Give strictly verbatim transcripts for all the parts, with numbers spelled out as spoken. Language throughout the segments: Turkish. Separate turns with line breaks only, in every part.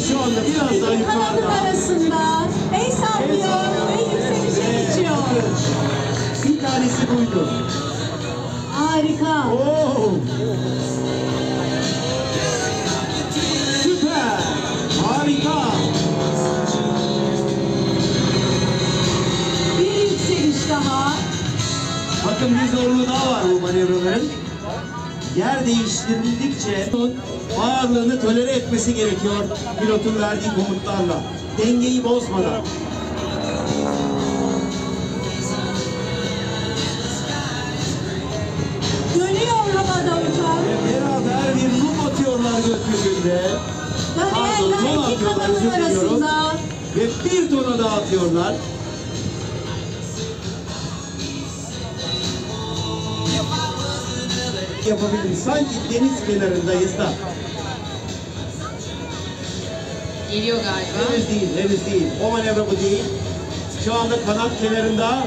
şu anda biraz daha
İki kanadın
yukarıda.
arasında el sallıyor ve yükselişe geçiyor.
Bir tanesi buydu.
Harika.
Oo. Süper. Harika.
Bir yükseliş daha.
Bakın bir zorluğu daha var bu manevraların. Yer değiştirildikçe ağırlığını tolere etmesi gerekiyor pilotun verdiği komutlarla. Dengeyi bozmadan.
Dönüyor havada uçak.
Ve beraber bir rum atıyorlar gökyüzünde. Pardon, ton
Döneyenler iki
atıyorlar,
kanadın
özür diliyorum.
arasında.
Ve bir tona daha atıyorlar. Yapabiliriz. Sanki deniz kenarındayız da.
Geliyor galiba.
Henüz değil, henüz değil. O manevra bu değil. Şu anda kanat kenarında.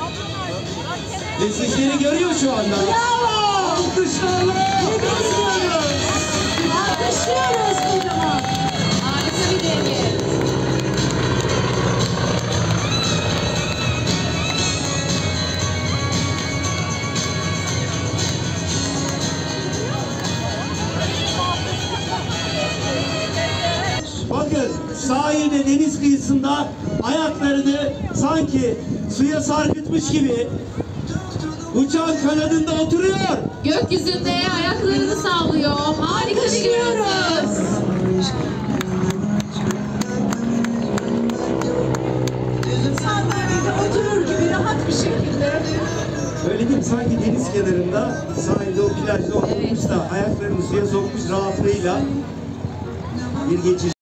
Ve sizleri görüyor şu anda.
Bravo.
Alkışlarla.
Tebrik ediyoruz. Alkışlıyoruz kocaman.
Harika bir denge.
Bakın sahilde, deniz kıyısında ayaklarını sanki suya sarkıtmış gibi uçağın kanadında oturuyor.
Gökyüzünde ayaklarını sallıyor. Harika bir görüntü.
Sandalyede oturur gibi rahat bir şekilde.
Öyle değil mi? Sanki deniz kenarında, sahilde o plajda oturmuş da ayaklarını suya sokmuş rahatlığıyla bir geçiş.